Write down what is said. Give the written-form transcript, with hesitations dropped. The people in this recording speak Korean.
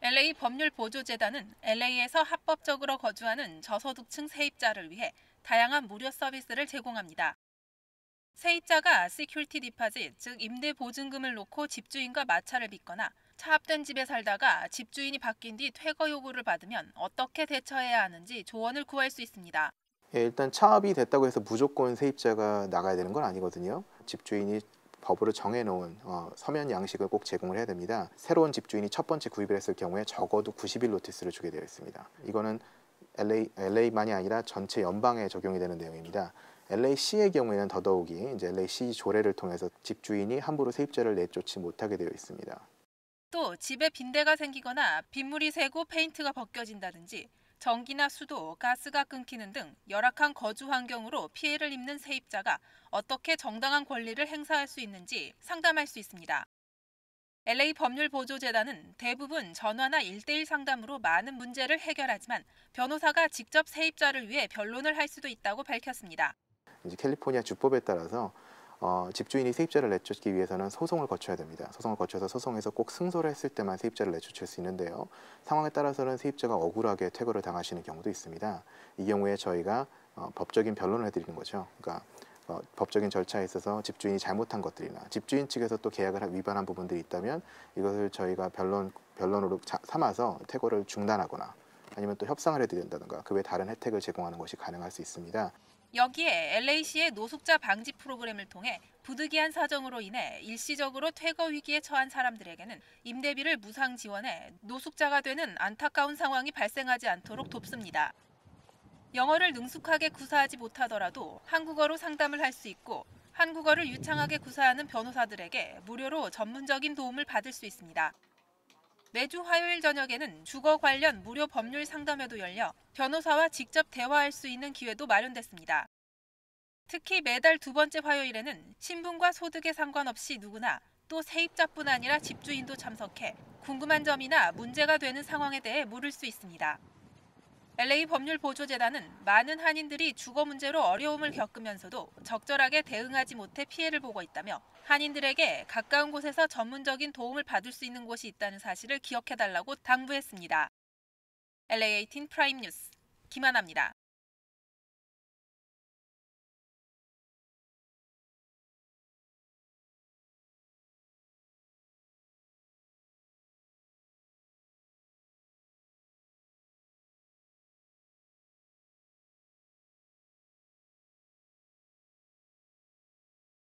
LA 법률보조재단은 LA에서 합법적으로 거주하는 저소득층 세입자를 위해 다양한 무료 서비스를 제공합니다. 세입자가 시큐리티 디파짓, 즉 임대 보증금을 놓고 집주인과 마찰을 빚거나 차압된 집에 살다가 집주인이 바뀐 뒤 퇴거 요구를 받으면 어떻게 대처해야 하는지 조언을 구할 수 있습니다. 예, 일단 차압이 됐다고 해서 무조건 세입자가 나가야 되는 건 아니거든요. 집주인이 법으로 정해놓은 서면 양식을 꼭 제공을 해야 됩니다. 새로운 집주인이 첫 번째 구입을 했을 경우에 적어도 90일 노티스를 주게 되어 있습니다. 이거는 LA만이 아니라 전체 연방에 적용이 되는 내용입니다. LA시의 경우에는 더더욱이 이제 LA시 조례를 통해서 집주인이 함부로 세입자를 내쫓지 못하게 되어 있습니다. 또 집에 빈대가 생기거나 빗물이 새고 페인트가 벗겨진다든지 전기나 수도, 가스가 끊기는 등 열악한 거주 환경으로 피해를 입는 세입자가 어떻게 정당한 권리를 행사할 수 있는지 상담할 수 있습니다. LA 법률보조재단은 대부분 전화나 1대1 상담으로 많은 문제를 해결하지만 변호사가 직접 세입자를 위해 변론을 할 수도 있다고 밝혔습니다. 이제 캘리포니아 주법에 따라서 집주인이 세입자를 내쫓기 위해서는 소송을 거쳐야 됩니다. 소송을 거쳐서 소송에서 꼭 승소를 했을 때만 세입자를 내쫓을 수 있는데요. 상황에 따라서는 세입자가 억울하게 퇴거를 당하시는 경우도 있습니다. 이 경우에 저희가 법적인 변론을 해드리는 거죠. 그러니까 법적인 절차에 있어서 집주인이 잘못한 것들이나 집주인 측에서 또 계약을 위반한 부분들이 있다면 이것을 저희가 변론으로 삼아서 퇴거를 중단하거나 아니면 또 협상을 해드린다든가 그 외 다른 혜택을 제공하는 것이 가능할 수 있습니다. 여기에 LA시의 노숙자 방지 프로그램을 통해 부득이한 사정으로 인해 일시적으로 퇴거 위기에 처한 사람들에게는 임대비를 무상 지원해 노숙자가 되는 안타까운 상황이 발생하지 않도록 돕습니다. 영어를 능숙하게 구사하지 못하더라도 한국어로 상담을 할 수 있고 한국어를 유창하게 구사하는 변호사들에게 무료로 전문적인 도움을 받을 수 있습니다. 매주 화요일 저녁에는 주거 관련 무료 법률 상담회도 열려 변호사와 직접 대화할 수 있는 기회도 마련됐습니다. 특히 매달 두 번째 화요일에는 신분과 소득에 상관없이 누구나 또 세입자뿐 아니라 집주인도 참석해 궁금한 점이나 문제가 되는 상황에 대해 물을 수 있습니다. LA 법률보조재단은 많은 한인들이 주거 문제로 어려움을 겪으면서도 적절하게 대응하지 못해 피해를 보고 있다며 한인들에게 가까운 곳에서 전문적인 도움을 받을 수 있는 곳이 있다는 사실을 기억해달라고 당부했습니다. LA18 프라임 뉴스 김하나입니다.